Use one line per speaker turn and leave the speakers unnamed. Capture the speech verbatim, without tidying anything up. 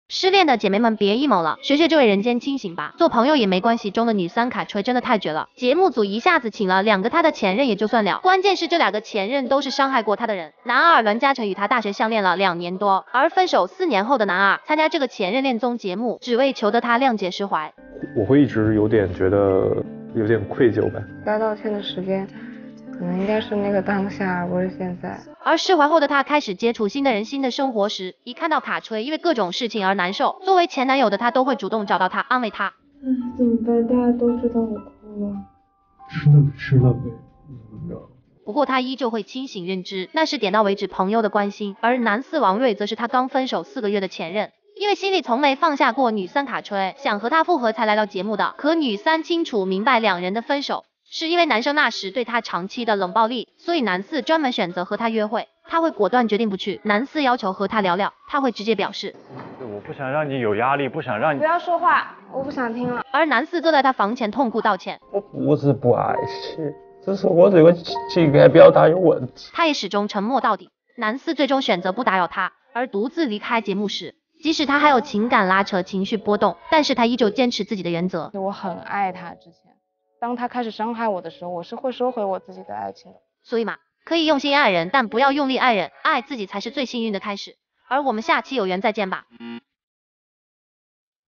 失恋的姐妹们别 emo 了，学学这位人间清醒吧，做朋友也没关系中的女三卡锤真的太绝了。节目组一下子请了两个她的前任也就算了，关键是这两个前任都是伤害过她的人。男二栾嘉诚与她大学相恋了两年多，而分手四年后的男二参加这个前任恋综节目，只为求得她谅解释怀。
我会一直有点觉得有点愧疚感。
该道歉的时间可能应该是那个当下，而不是现在。
而释怀后的他开始接触新的人、新的生活时，一看到卡锤因为各种事情而难受，作为前男友的他都会主动找到他安慰他。
唉，怎么办？大家都知道我哭了。
吃了吃了呗，怎么着？
不过他依旧会清醒认知，那是点到为止朋友的关心。而男四王睿则是他刚分手四个月的前任，因为心里从没放下过女三卡锤，想和他复合才来到节目的。可女三清楚明白两人的分手是因为男生那时对他长期的冷暴力，所以男四专门选择和他约会，他会果断决定不去。男四要求和他聊聊，他会直接表示
我不想让你有压力，不想让你
不要说话，我不想听了。
而男四坐在他房前痛哭道歉，
我不是不爱惜，只是我这个情感表达有问题。
他也始终沉默到底。男四最终选择不打扰他，而独自离开节目时，即使他还有情感拉扯、情绪波动，但是他依旧坚持自己的原则。
我很爱他，之前当他开始伤害我的时候，我是会收回我自己的爱情的。
所以嘛，可以用心爱人，但不要用力爱人，爱自己才是最幸运的开始。而我们下期有缘再见吧。